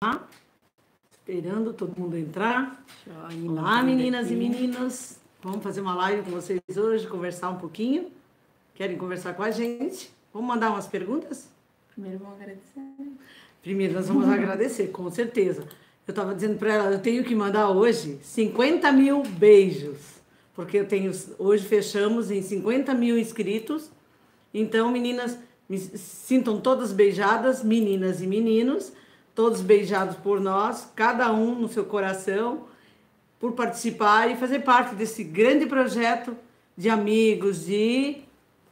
Esperando todo mundo entrar. Joinha, Olá, meninas e meninos. Vamos fazer uma live com vocês hoje, conversar um pouquinho. Querem conversar com a gente? Vamos mandar umas perguntas? Primeiro vamos agradecer. Primeiro nós vamos agradecer, com certeza. Eu estava dizendo para ela, eu tenho que mandar hoje 50 mil beijos. Porque hoje fechamos em 50 mil inscritos. Então, meninas, me sintam todas beijadas, meninas e meninos. Todos beijados por nós, cada um no seu coração, por participar e fazer parte desse grande projeto de amigos, de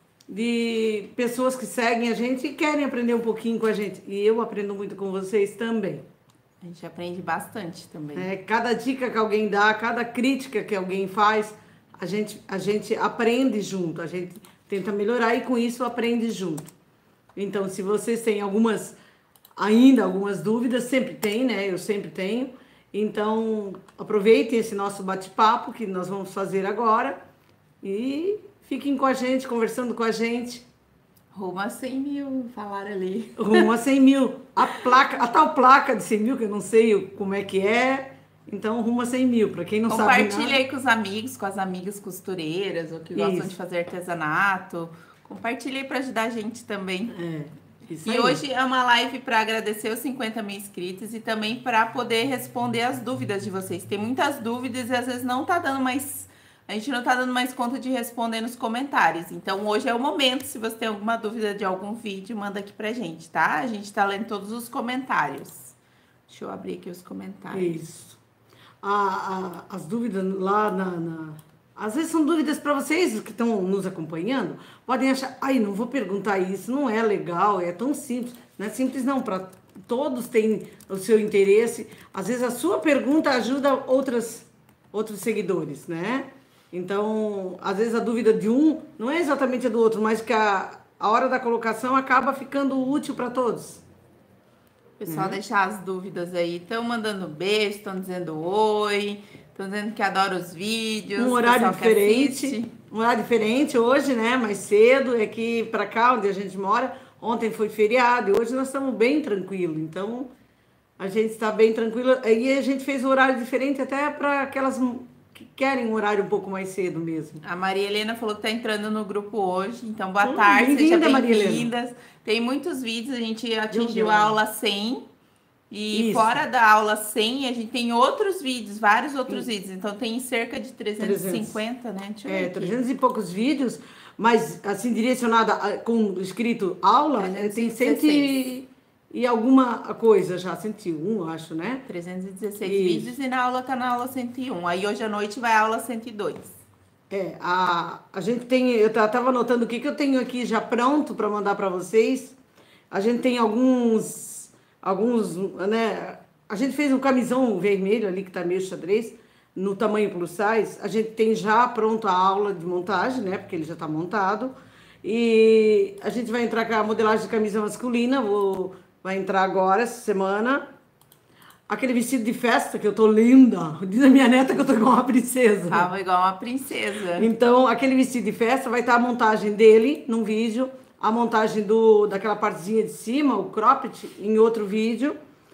pessoas que seguem a gente e querem aprender um pouquinho com a gente. E eu aprendo muito com vocês também. A gente aprende bastante também. Cada dica que alguém dá, cada crítica que alguém faz, a gente aprende junto, a gente tenta melhorar e com isso aprende junto. Então, se vocês têm algumas dúvidas, sempre tem, né? Eu sempre tenho. Então, aproveitem esse nosso bate-papo que nós vamos fazer agora e fiquem com a gente, conversando com a gente. Rumo a 100 mil, falaram ali. Rumo a 100 mil. A tal placa de 100 mil, que eu não sei como é que é. Então, rumo a 100 mil. Para quem não sabe Compartilha aí com os amigos, com as amigas costureiras, ou que gostam de fazer artesanato. Compartilha aí para ajudar a gente também. Isso e aí. Hoje é uma live para agradecer os 50 mil inscritos e também para poder responder as dúvidas de vocês. Tem muitas dúvidas e às vezes a gente não tá dando mais conta de responder nos comentários. Então hoje é o momento, se você tem alguma dúvida de algum vídeo, manda aqui pra gente, tá? A gente tá lendo todos os comentários. Deixa eu abrir aqui os comentários. Isso. As dúvidas lá às vezes são dúvidas para vocês que estão nos acompanhando, podem achar, não vou perguntar isso, não é legal, é tão simples. Não é simples não, para todos têm o seu interesse. Às vezes a sua pergunta ajuda outros seguidores, né? Então, às vezes a dúvida de um não é exatamente a do outro, mas que a hora da colocação acaba ficando útil para todos. O pessoal deixar as dúvidas aí, estão mandando beijo, estão dizendo oi, estão dizendo que adoram os vídeos. Um horário diferente hoje, né? Mais cedo, é que para cá onde a gente mora, ontem foi feriado e hoje nós estamos bem tranquilos. Então, a gente está bem tranquilo. E a gente fez um horário diferente até para aquelas que querem um horário um pouco mais cedo mesmo. A Maria Helena falou que está entrando no grupo hoje. Então, boa tarde, sejam bem-vindas. Tem muitos vídeos, a gente atingiu a aula 100. E fora da aula 100, a gente tem outros vídeos, vários outros vídeos. Então, tem cerca de 350, né? Deixa eu ver aqui. 300 e poucos vídeos, mas assim, direcionada com escrito aula, tem 100 e alguma coisa já, 101, acho, né? 316 vídeos e na aula tá na aula 101. Aí hoje à noite vai a aula 102. A gente tem, eu tava anotando o que eu tenho aqui já pronto para mandar para vocês. A gente tem alguns, né? A gente fez um camisão vermelho ali que tá meio xadrez, no tamanho plus size. A gente tem já pronto a aula de montagem, né? Porque ele já tá montado. E a gente vai entrar com a modelagem de camisa masculina, vai entrar agora, essa semana. Aquele vestido de festa, que eu tô linda. Diz a minha neta que eu tô igual uma princesa. Tava igual uma princesa. Então, aquele vestido de festa vai estar a montagem dele num vídeo, a montagem daquela partezinha de cima, o cropped, em outro vídeo.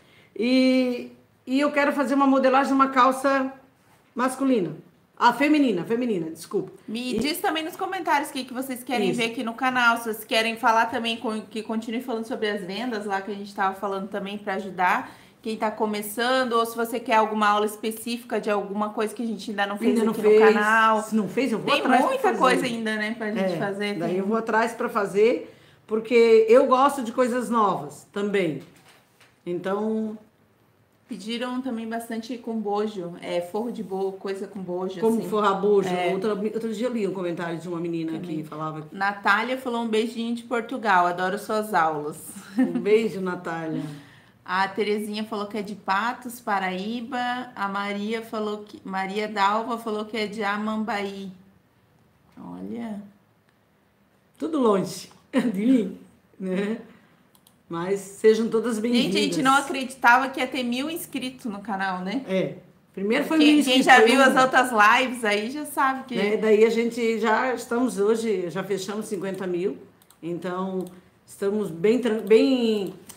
E eu quero fazer uma modelagem de uma calça masculina. Feminina, desculpa. Diz também nos comentários o que vocês querem ver aqui no canal. Se vocês querem falar também, que continue falando sobre as vendas lá que a gente estava falando também para ajudar quem está começando, ou se você quer alguma aula específica de alguma coisa que a gente ainda não fez aqui no canal. Se não fez, eu vou atrás. Tem muita coisa ainda, né, pra gente fazer. Daí eu vou atrás para fazer, porque eu gosto de coisas novas também. Então... Pediram também bastante com bojo, forro de coisa com bojo. Como assim. forrar bojo. Outro dia eu li um comentário de uma menina que falava... Natália falou um beijinho de Portugal, adoro suas aulas. Um beijo, Natália. A Terezinha falou que é de Patos, Paraíba. A Maria Dalva falou que é de Amambaí. Olha. Tudo longe de mim, né? Mas sejam todas bem-vindas. Gente, a gente não acreditava que ia ter 1000 inscritos no canal, né? Primeiro foi 1000 inscritos. Quem já viu as outras lives aí já sabe que... Né? Daí a gente já estamos hoje, já fechamos 50 mil. Então, estamos bem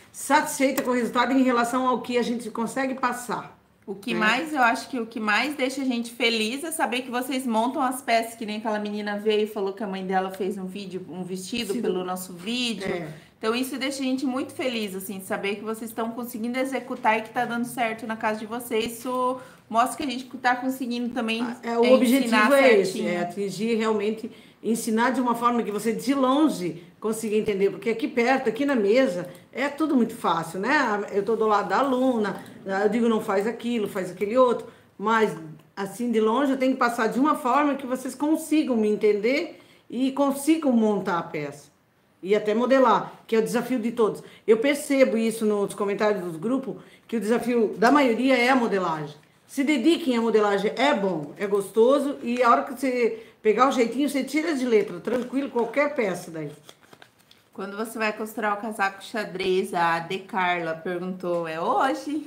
satisfeita com o resultado em relação ao que a gente consegue passar. O que mais, eu acho que o que mais deixa a gente feliz é saber que vocês montam as peças, que nem aquela menina veio e falou que a mãe dela fez um vídeo, um vestido pelo nosso vídeo. Então isso deixa a gente muito feliz, assim, saber que vocês estão conseguindo executar e que tá dando certo na casa de vocês. Isso mostra que a gente tá conseguindo também o objetivo é esse, atingir realmente, ensinar de uma forma que você de longe consiga entender, porque aqui perto, aqui na mesa, é tudo muito fácil, né? Eu tô do lado da aluna, eu digo não faz aquilo, faz aquele outro, mas assim de longe eu tenho que passar de uma forma que vocês consigam me entender e consigam montar a peça. E até modelar, que é o desafio de todos. Eu percebo isso nos comentários dos grupos, que o desafio da maioria é a modelagem. Se dediquem à modelagem, é bom, é gostoso, e a hora que você pegar o jeitinho, você tira de letra, tranquilo, qualquer peça daí. Quando você vai costurar o casaco xadrez, a De Carla perguntou, é hoje?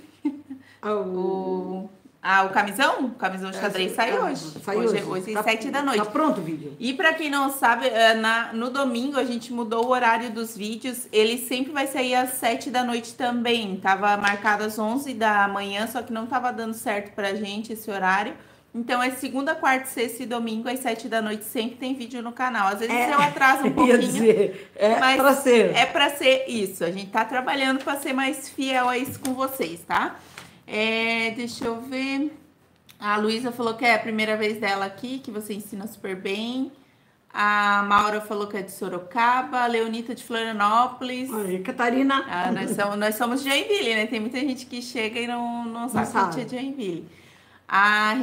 O camisão? O camisão xadrez sai hoje. Sai hoje. Hoje às 7 da noite. Tá pronto o vídeo. E pra quem não sabe, no domingo a gente mudou o horário dos vídeos. Ele sempre vai sair às 7 da noite também. Tava marcado às 11 da manhã, só que não tava dando certo pra gente esse horário. Então é segunda, quarta, sexta e domingo às 7 da noite sempre tem vídeo no canal. Às vezes eu atraso um pouquinho. Mas pra ser. É pra ser isso. A gente tá trabalhando pra ser mais fiel a isso com vocês, tá? Deixa eu ver. A Luísa falou que é a primeira vez dela aqui, que você ensina super bem. A Maura falou que é de Sorocaba. A Leonita de Florianópolis. Oi, Catarina. Nós somos de Joinville, né? Tem muita gente que chega e não sabe que a gente é de Joinville. A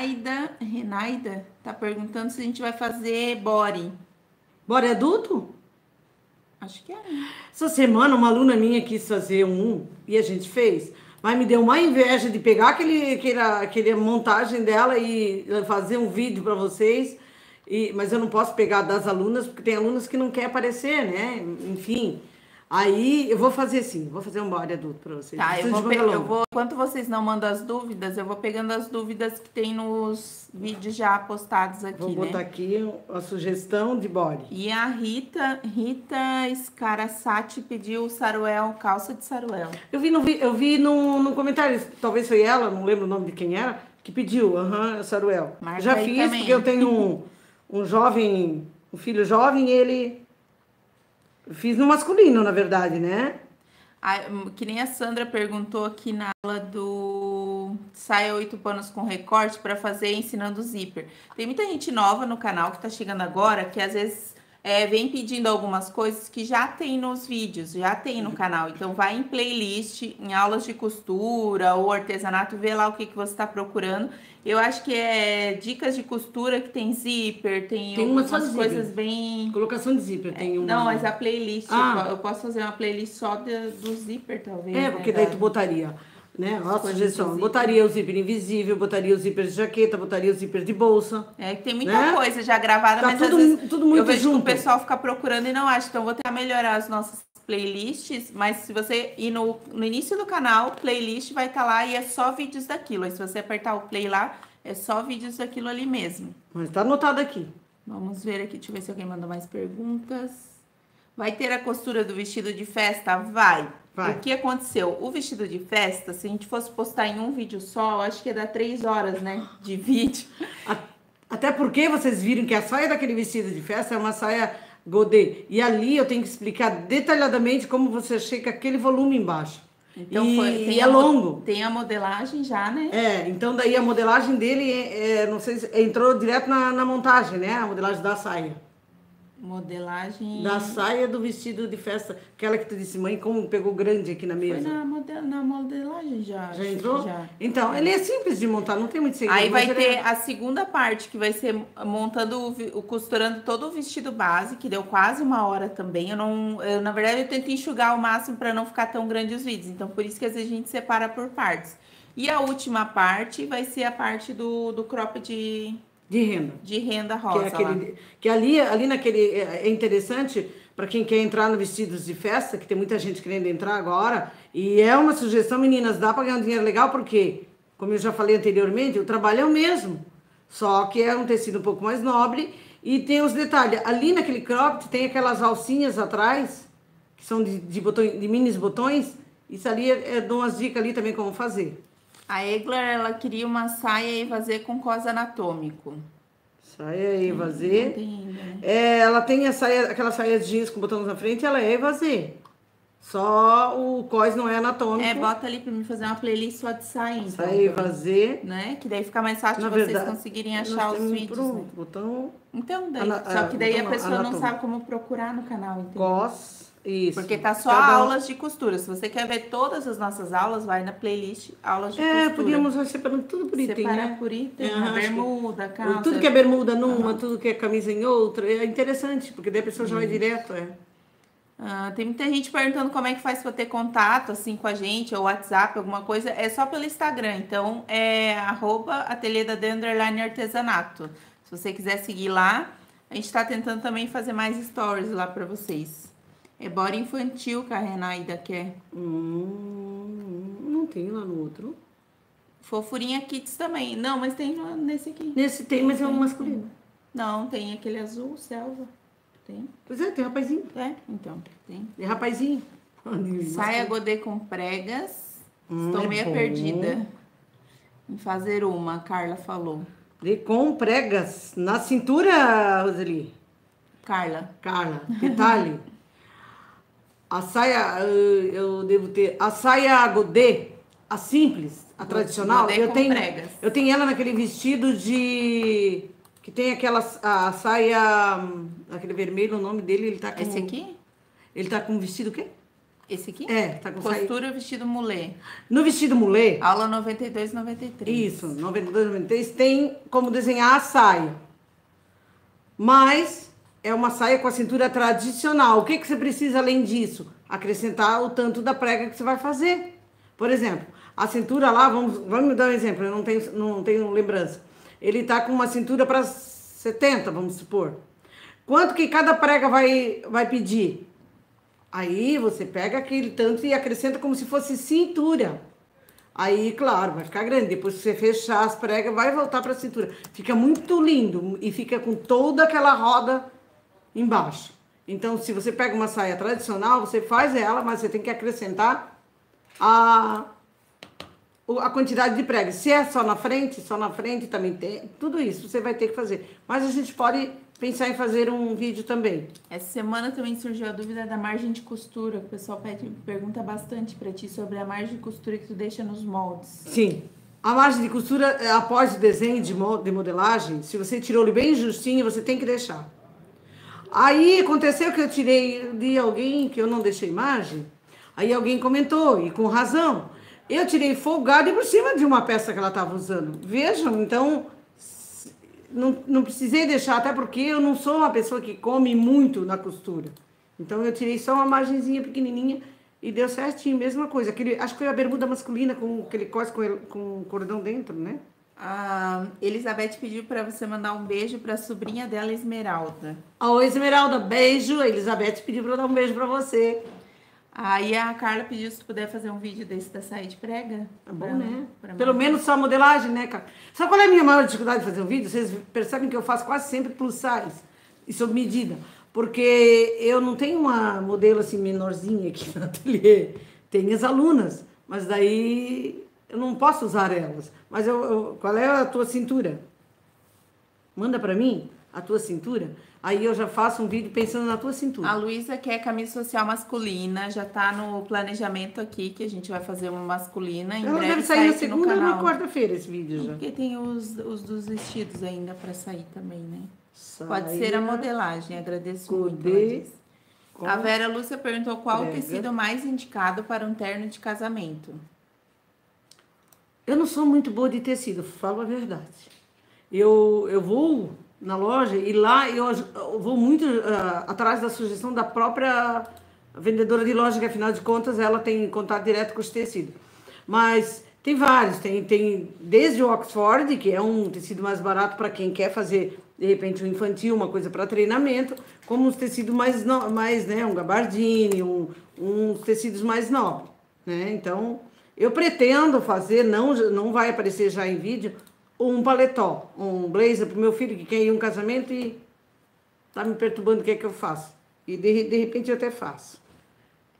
Renaida tá perguntando se a gente vai fazer body. Body adulto? Acho que é. Essa semana uma aluna minha quis fazer e a gente fez. Mas me deu uma inveja de pegar aquele montagem dela e fazer um vídeo para vocês. Mas eu não posso pegar das alunas, porque tem alunas que não querem aparecer, né? Enfim. Aí eu vou fazer assim, vou fazer um body adulto para vocês. Tá, enquanto vocês não mandam as dúvidas, eu vou pegando as dúvidas que tem nos vídeos já postados aqui, Vou botar aqui a sugestão de body. E a Rita Scarassati pediu saruel, calça de saruel. Eu vi no comentário, talvez foi ela, não lembro o nome de quem era, que pediu, saruel. Marca já fiz, também. Porque eu tenho um filho jovem, ele... Fiz no masculino, na verdade, né? Que nem a Sandra perguntou aqui na aula do saia 8 panos com recorte para fazer ensinando zíper. Tem muita gente nova no canal que tá chegando agora, que às vezes vem pedindo algumas coisas que já tem nos vídeos, já tem no canal. Então vai em playlist, em aulas de costura ou artesanato, vê lá o que você está procurando. Eu acho que é dicas de costura que tem zíper, tem umas coisas bem... Colocação de zíper, tem uma... Não, mas a playlist, eu posso fazer uma playlist só do zíper, talvez. Porque daí tu botaria, né? A sugestão. Botaria o zíper invisível, botaria o zíper de jaqueta, botaria o zíper de bolsa. Tem muita coisa já gravada, mas tudo, às vezes tudo muito eu vejo junto. Que o pessoal fica procurando e não acha. Então, eu vou tentar melhorar as nossas playlists, mas se você ir no início do canal, playlist vai estar lá e é só vídeos daquilo. Aí se você apertar o play lá, é só vídeos daquilo ali mesmo. Mas tá anotado aqui. Vamos ver aqui, deixa eu ver se alguém mandou mais perguntas. Vai ter a costura do vestido de festa? Vai. O que aconteceu? O vestido de festa, se a gente fosse postar em um vídeo só, eu acho que ia dar 3 horas, né, de vídeo. Até porque vocês viram que a saia daquele vestido de festa é uma saia godê. E ali eu tenho que explicar detalhadamente como você chega aquele volume embaixo. Então, é longo. Tem a modelagem já, né? Então daí a modelagem dele, não sei se entrou direto na montagem, né? A modelagem da saia. Modelagem... Da saia do vestido de festa. Aquela que tu disse, mãe, como pegou grande aqui na mesa. Foi na modelagem já. Já entrou? Já. Então, ele é simples de montar, não tem muito segredo. Aí vai ter a segunda parte, que vai ser costurando todo o vestido base, que deu quase 1 hora também. Na verdade, eu tento enxugar ao máximo para não ficar tão grande os vídeos. Então, por isso que às vezes a gente separa por partes. E a última parte vai ser a parte do crop de renda. De renda rosa. Que ali naquele... É interessante para quem quer entrar no vestidos de festa, que tem muita gente querendo entrar agora. E é uma sugestão, meninas, dá para ganhar um dinheiro legal, porque, como eu já falei anteriormente, o trabalho é o mesmo. Só que é um tecido um pouco mais nobre e tem os detalhes. Ali naquele cropped tem aquelas alcinhas atrás, que são de, botões, de minis botões. Isso ali, eu dou umas dicas ali também como fazer. A Eglar, ela queria uma saia evasê com cos anatômico. Saia evasê. Não tem ainda, né? Ela tem a saia, aquela saia jeans com botões na frente, ela é evasê. Só o cos não é anatômico. Bota ali pra mim fazer uma playlist só de saia, então. Saia evasê. Né? Que daí fica mais fácil de vocês conseguirem achar os vídeos. Né? Botão... Então, daí, só que daí a pessoa anatômico. não sabe como procurar no canal, entendeu? Cos, isso. Porque tá só aulas de costura. Se você quer ver todas as nossas aulas, vai na playlist aulas de costura. Podíamos separando tudo por item, Separar né? por item, bermuda, calça. Tudo que é bermuda numa, tudo que é camisa em outra. É interessante, porque daí a pessoa já vai direto, tem muita gente perguntando como é que faz para ter contato assim com a gente, ou WhatsApp, alguma coisa. É só pelo Instagram. Então, é @ateliêdad_artesanato. Se você quiser seguir lá, a gente está tentando também fazer mais stories lá para vocês. É body infantil que a Renaida quer. Não tem lá no outro. Fofurinha Kids também. Não, mas tem nesse aqui. Nesse tem, mas é um masculino. Não, tem aquele azul, selva. Tem. Pois é, tem rapazinho. Então, tem. Tem rapazinho. Saia godê com pregas. Estou meio perdida em fazer uma, a Carla falou. E com pregas na cintura, Roseli. Carla, detalhe. A saia, eu devo ter. A saia godê, a simples, a tradicional. Godê com pregas. Eu tenho ela naquele vestido de. Que tem aquela a saia, aquele vermelho, o nome dele, ele tá com... Esse aqui? Ele tá com vestido o quê? Esse aqui? Tá com costura vestido mulê. No vestido mulê? Aula 92, 93. Isso, 92, 93, tem como desenhar a saia. Mas é uma saia com a cintura tradicional. O que você precisa além disso? Acrescentar o tanto da prega que você vai fazer. Por exemplo, a cintura lá, vamos dar um exemplo, eu não tenho lembrança. Ele tá com uma cintura para 70, vamos supor. Quanto que cada prega vai pedir? Aí você pega aquele tanto e acrescenta como se fosse cintura. Aí, claro, vai ficar grande. Depois que você fechar as pregas, vai voltar para a cintura. Fica muito lindo e fica com toda aquela roda embaixo. Então, se você pega uma saia tradicional, você faz ela, mas você tem que acrescentar a quantidade de pregas. Se é só na frente também tem. Tudo isso você vai ter que fazer. Mas a gente pode pensar em fazer um vídeo também. Essa semana também surgiu a dúvida da margem de costura. O pessoal pergunta bastante para ti sobre a margem de costura que tu deixa nos moldes. Sim. A margem de costura, após o desenho de modelagem, se você tirou ele bem justinho, você tem que deixar. Aí aconteceu que eu tirei de alguém que eu não deixei margem. Aí alguém comentou, e com razão. Eu tirei folgado e por cima de uma peça que ela estava usando. Vejam, então, não precisei deixar, até porque eu não sou uma pessoa que come muito na costura. Então, eu tirei só uma margenzinha pequenininha e deu certinho, mesma coisa. Acho que foi a bermuda masculina com aquele cos com cordão dentro, né? A Elizabeth pediu para você mandar um beijo para a sobrinha dela, Esmeralda. Oi, Esmeralda, beijo. A Elizabeth pediu para eu dar um beijo para você. Aí a Carla pediu se puder fazer um vídeo desse da saia de prega. Tá bom, né? Pelo menos só modelagem, né, cara? Sabe qual é a minha maior dificuldade de fazer um vídeo? Vocês percebem que eu faço quase sempre plus size e sob medida. Porque eu não tenho uma modelo assim menorzinha aqui no ateliê. Tem as alunas, mas daí eu não posso usar elas. Mas qual é a tua cintura? Manda pra mim a tua cintura. Aí eu já faço um vídeo pensando na tua cintura. A Luísa quer camisa social masculina, já tá no planejamento aqui, que a gente vai fazer uma masculina. Em Ela breve deve sair na aqui segunda ou na quarta-feira esse vídeo já. Porque tem os dos vestidos ainda para sair também, né? Saia, pode ser a modelagem, agradeço muito. A Vera Lúcia perguntou qual o tecido mais indicado para um terno de casamento. Eu não sou muito boa de tecido, falo a verdade. Eu vou na loja e lá eu vou muito atrás da sugestão da própria vendedora de loja, que afinal de contas ela tem contato direto com os tecidos. Mas tem vários, tem desde o Oxford, que é um tecido mais barato para quem quer fazer, de repente, um infantil, uma coisa para treinamento, como os tecidos mais né, um gabardine, uns tecidos mais nobres, né? Então, eu pretendo fazer, não vai aparecer já em vídeo, um paletó, um blazer pro meu filho que quer ir a um casamento e tá me perturbando o que é que eu faço. E de repente eu até faço.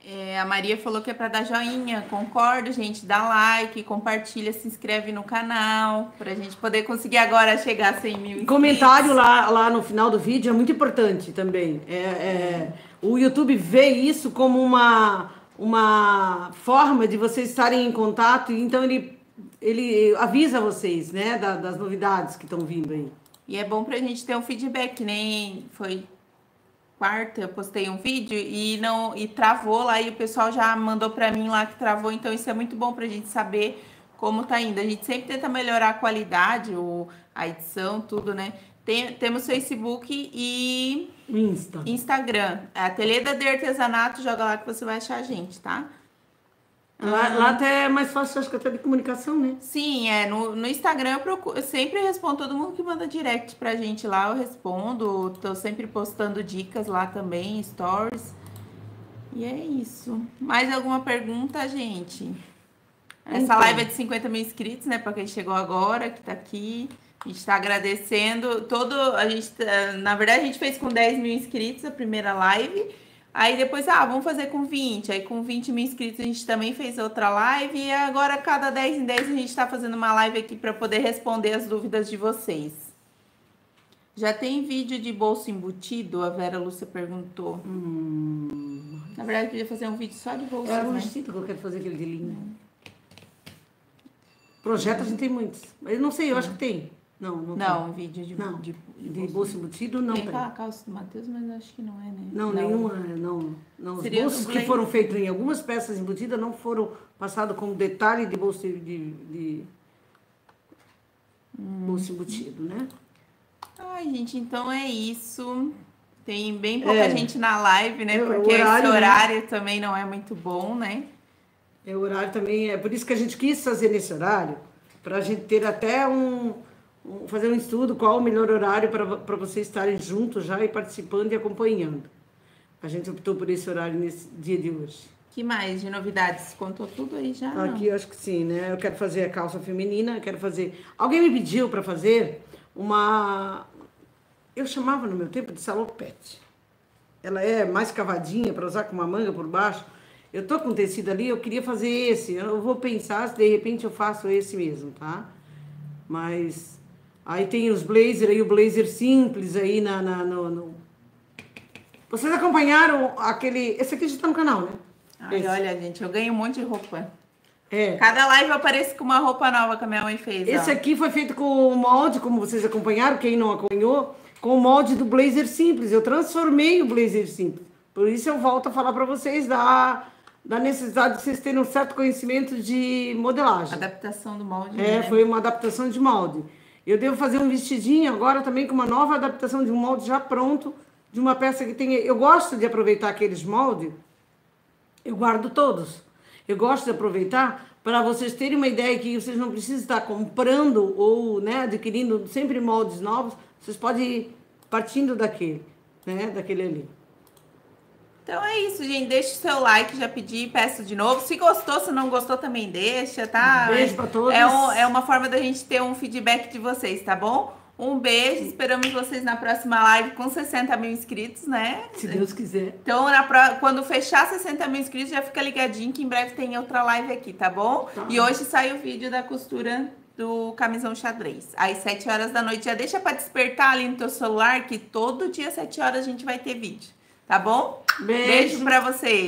A Maria falou que é para dar joinha. Concordo, gente. Dá like, compartilha, se inscreve no canal. Pra gente poder conseguir agora chegar a 100 mil inscritos. Comentário lá no final do vídeo é muito importante também. O YouTube vê isso como uma forma de vocês estarem em contato. Então ele avisa vocês, né, das novidades que estão vindo aí. E é bom pra gente ter um feedback, que nem foi quarta, eu postei um vídeo e travou lá, e o pessoal já mandou pra mim lá que travou, então isso é muito bom pra gente saber como tá indo. A gente sempre tenta melhorar a qualidade, a edição, tudo, né? Temos Facebook e Instagram. Ateliê de Artesanato, joga lá que você vai achar a gente, tá? Lá até é mais fácil, acho que até de comunicação, né? Sim, no Instagram eu sempre respondo todo mundo que manda direct pra gente lá, eu respondo. Tô sempre postando dicas lá também, stories. E é isso. Mais alguma pergunta, gente? Essa live é de 50 mil inscritos, né? Pra quem chegou agora, que tá aqui. A gente tá agradecendo. Na verdade, a gente fez com 10 mil inscritos a primeira live. Aí depois, vamos fazer com 20. Aí com 20 mil inscritos a gente também fez outra live. E agora, cada 10 em 10, a gente tá fazendo uma live aqui para poder responder as dúvidas de vocês. Já tem vídeo de bolso embutido? A Vera Lúcia perguntou. Na verdade, eu podia fazer um vídeo só de bolso. É um vestido que eu quero fazer aquele de linho. Projeto a gente tem muitos. Mas não sei, eu acho que tem. Não, vídeo de bolso embutido não tem. Tem a calça do Matheus, mas acho que não é, né? Não, nenhuma, não. Os bolsos que foram feitos em algumas peças embutidas não foram passados como detalhe de bolso bolso embutido, né? Ai, gente, então é isso. Tem bem pouca gente na live, né? Porque esse horário também não é muito bom, né? O horário também é por isso que a gente quis fazer nesse horário, para a gente ter até fazer um estudo qual o melhor horário para vocês estarem juntos já e participando e acompanhando. A gente optou por esse horário nesse dia de hoje. Que mais de novidades? Contou tudo aí já? Aqui eu acho que sim, né? Eu quero fazer a calça feminina, quero fazer... Alguém me pediu para fazer eu chamava no meu tempo de salopete. Ela é mais cavadinha para usar com uma manga por baixo. Eu tô com tecido ali, eu queria fazer esse. Eu vou pensar se de repente eu faço esse mesmo, tá? Mas aí tem os blazer aí, o blazer simples aí Vocês acompanharam aquele... Esse aqui já tá no canal, né? Ai, olha, gente, eu ganho um monte de roupa. Cada live eu apareço com uma roupa nova que a minha mãe fez. Esse aqui foi feito com o molde, como vocês acompanharam, quem não acompanhou, com o molde do blazer simples. Eu transformei o blazer simples. Por isso eu volto a falar para vocês da necessidade de vocês terem um certo conhecimento de modelagem. Adaptação do molde. Né? Foi uma adaptação de molde. Eu devo fazer um vestidinho agora também com uma nova adaptação de um molde já pronto, de uma peça que tem... Eu gosto de aproveitar aqueles moldes, eu guardo todos. Eu gosto de aproveitar para vocês terem uma ideia que vocês não precisam estar comprando ou, né, adquirindo sempre moldes novos. Vocês podem ir partindo daquele ali. Então é isso, gente. Deixa o seu like, já pedi, peço de novo. Se gostou, se não gostou, também deixa, tá? Beijo pra todos. É uma forma da gente ter um feedback de vocês, tá bom? Um beijo, esperamos vocês na próxima live com 60 mil inscritos, né? Se Deus quiser. Então, quando fechar 60 mil inscritos, já fica ligadinho que em breve tem outra live aqui, tá bom? Tá. E hoje sai o vídeo da costura do camisão xadrez. Às 7 horas da noite, já deixa pra despertar ali no teu celular, que todo dia às 7 horas a gente vai ter vídeo, tá bom? Beijo pra vocês.